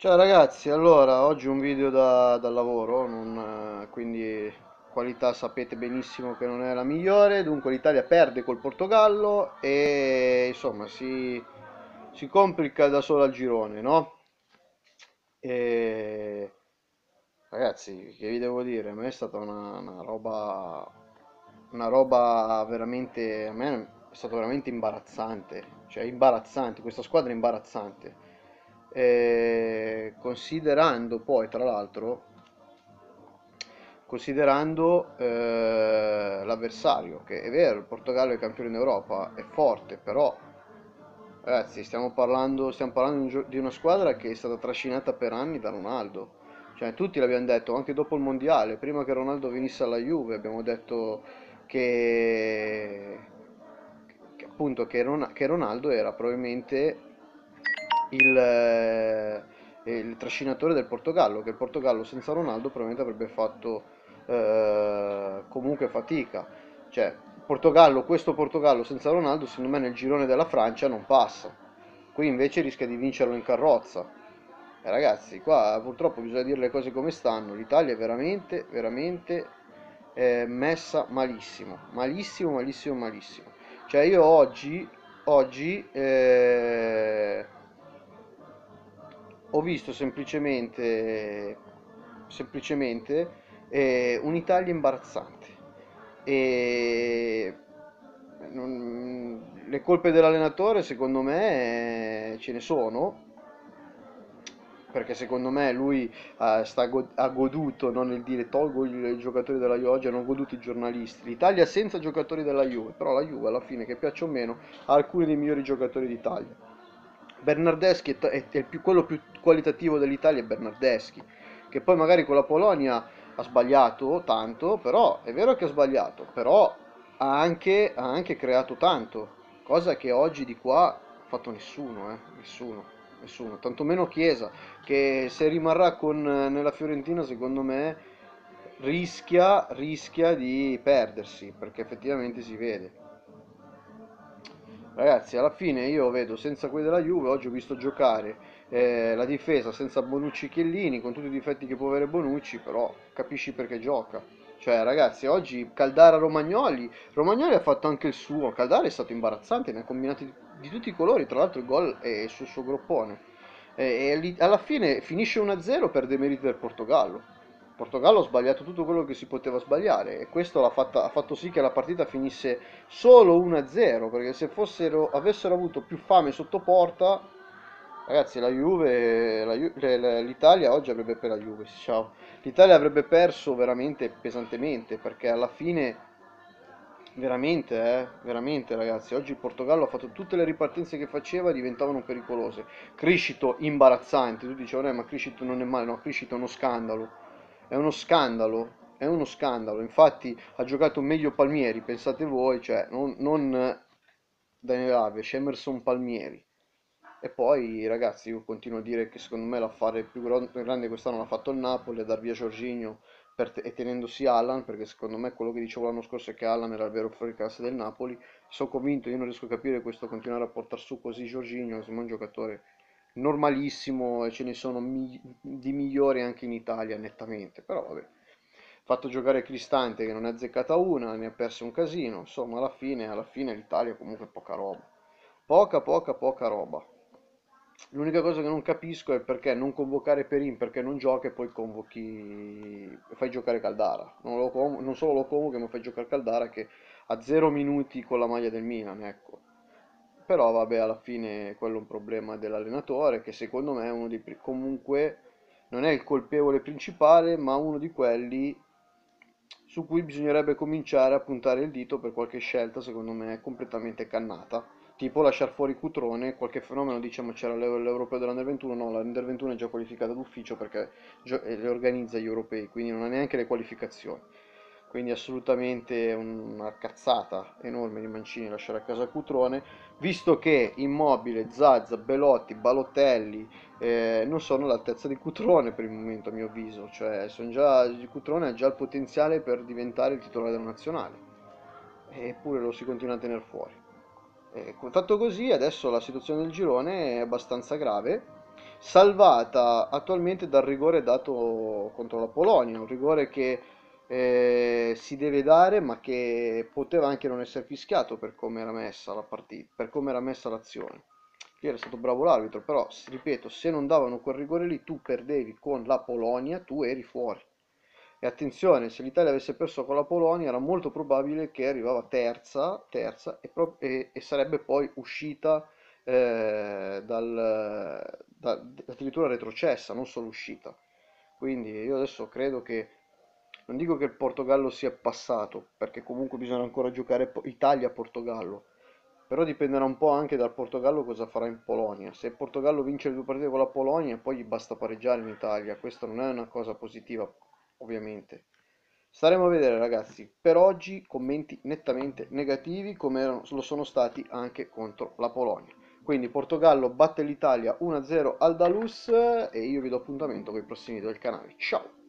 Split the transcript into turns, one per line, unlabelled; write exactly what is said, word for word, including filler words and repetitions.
Ciao ragazzi, allora oggi un video da, dal lavoro, non, eh, quindi qualità sapete benissimo che non è la migliore, dunque l'Italia perde col Portogallo e insomma si, si complica da sola al girone, no? E ragazzi, che vi devo dire? A me è stata una, una roba, una roba veramente, a me è stato veramente imbarazzante, cioè imbarazzante, questa squadra è imbarazzante. Eh, considerando poi, tra l'altro, considerando eh, l'avversario, che è vero, il Portogallo è campione d'Europa, è forte, però ragazzi, stiamo parlando, stiamo parlando di, un gio- di una squadra che è stata trascinata per anni da Ronaldo. Cioè, tutti l'abbiamo detto, anche dopo il mondiale, prima che Ronaldo venisse alla Juve, abbiamo detto che, che appunto che, Ron- che Ronaldo era probabilmente il, eh, il trascinatore del Portogallo, che il Portogallo senza Ronaldo probabilmente avrebbe fatto eh, comunque fatica. Cioè, il Portogallo, questo Portogallo senza Ronaldo, secondo me nel girone della Francia non passa. Qui invece rischia di vincerlo in carrozza. E ragazzi, qua purtroppo bisogna dire le cose come stanno. L'Italia è veramente, veramente eh, messa malissimo. Malissimo, malissimo, malissimo. Cioè io oggi, oggi eh, ho visto semplicemente, semplicemente eh, un'Italia imbarazzante. E non- le colpe dell'allenatore, secondo me, eh, ce ne sono, perché secondo me lui eh, sta go- ha goduto, non nel dire tolgo i, i giocatori della Juve, oggi hanno goduto i giornalisti. L'Italia senza giocatori della Juve, però la Juve alla fine, che piaccia o meno, ha alcuni dei migliori giocatori d'Italia. Bernardeschi è, t- è- è il più- quello più qualitativo dell'Italia è Bernardeschi, che poi magari con la Polonia ha sbagliato tanto, però è vero che ha sbagliato, però ha anche, ha anche creato tanto, cosa che oggi di qua ha fatto nessuno, eh, nessuno, nessuno, tantomeno Chiesa, che se rimarrà con, eh, nella Fiorentina, secondo me, rischia, rischia di perdersi, perché effettivamente si vede. Ragazzi, alla fine io vedo senza quelli della Juve, oggi ho visto giocare eh, la difesa senza Bonucci e Chiellini, con tutti i difetti che può avere Bonucci, però capisci perché gioca. Cioè, ragazzi, oggi Caldara Romagnoli, Romagnoli ha fatto anche il suo, Caldara è stato imbarazzante, ne ha combinati di, di tutti i colori, tra l'altro il gol è sul suo groppone. E, e lì- alla fine finisce uno a zero per demeriti del Portogallo. Il Portogallo ha sbagliato tutto quello che si poteva sbagliare e questo l'ha fatta- ha fatto sì che la partita finisse solo uno a zero, perché se fossero, avessero avuto più fame sotto porta, ragazzi, la Juve, la Ju- le- le- l'Italia oggi avrebbe per la Juve, sì, ciao. L'Italia avrebbe perso veramente pesantemente, perché alla fine veramente, eh, veramente ragazzi, oggi il Portogallo ha fatto tutte le ripartenze che faceva diventavano pericolose. Criscito imbarazzante, tutti dicevano, eh, ma Criscito non è male, no, Criscito è uno scandalo, è uno scandalo, è uno scandalo, infatti ha giocato meglio Palmieri, pensate voi, cioè non, non Daniel Alves, Emerson Palmieri. E poi ragazzi, io continuo a dire che secondo me l'affare più gro- grande quest'anno l'ha fatto il Napoli, a dar via Jorginho per te- e tenendosi Allan, perché secondo me quello che dicevo l'anno scorso è che Allan era il vero fuoriclasse del Napoli. Sono convinto, io non riesco a capire questo continuare a portare su così Jorginho, sembra un giocatore normalissimo e ce ne sono mi- di migliori anche in Italia, nettamente, però vabbè. Fatto giocare Cristante che non ne ha azzeccata una, ne ha perso un casino, insomma alla fine, alla fine l'Italia comunque è poca roba. Poca, poca, poca roba. L'unica cosa che non capisco è perché non convocare Perin, perché non gioca e poi convochi e fai giocare Caldara. Non, lo convo- non solo lo convochi, ma fai giocare Caldara che ha zero minuti con la maglia del Milan, ecco. Però vabbè, alla fine quello è un problema dell'allenatore che secondo me è uno dei pri- comunque non è il colpevole principale, ma uno di quelli su cui bisognerebbe cominciare a puntare il dito per qualche scelta, secondo me, completamente cannata. Tipo lasciare fuori Cutrone, qualche fenomeno, diciamo c'era l'Euro- l'Europeo dell'Under ventuno, no, l'Under ventuno è già qualificata d'ufficio perché gio- eh, le organizza gli europei, quindi non ha neanche le qualificazioni. Quindi assolutamente una cazzata enorme di Mancini lasciare a casa Cutrone, visto che Immobile, Zazza, Belotti, Balotelli eh, non sono all'altezza di Cutrone per il momento a mio avviso, cioè sono già, Cutrone ha già il potenziale per diventare il titolare della nazionale, eppure lo si continua a tenere fuori. Eh, fatto così, adesso la situazione del girone è abbastanza grave salvata attualmente dal rigore dato contro la Polonia, un rigore che eh, si deve dare, ma che poteva anche non essere fischiato per come era messa la partita, per come era messa l'azione. Lì era stato bravo l'arbitro, però, s- ripeto, se non davano quel rigore lì, tu perdevi con la Polonia, tu eri fuori. E attenzione, se l'Italia avesse perso con la Polonia, era molto probabile che arrivava terza, terza e, pro- e- e sarebbe poi uscita eh, dal, da- addirittura retrocessa, non solo uscita. Quindi io adesso credo che, non dico che il Portogallo sia passato, perché comunque bisogna ancora giocare Po- Italia-Portogallo, però dipenderà un po' anche dal Portogallo cosa farà in Polonia. Se il Portogallo vince le due partite con la Polonia, poi gli basta pareggiare in Italia. Questa non è una cosa positiva, ovviamente. Staremo a vedere, ragazzi. Per oggi commenti nettamente negativi, come erano- lo sono stati anche contro la Polonia. Quindi Portogallo batte l'Italia uno a zero al Dalus e io vi do appuntamento con i prossimi video del canale. Ciao!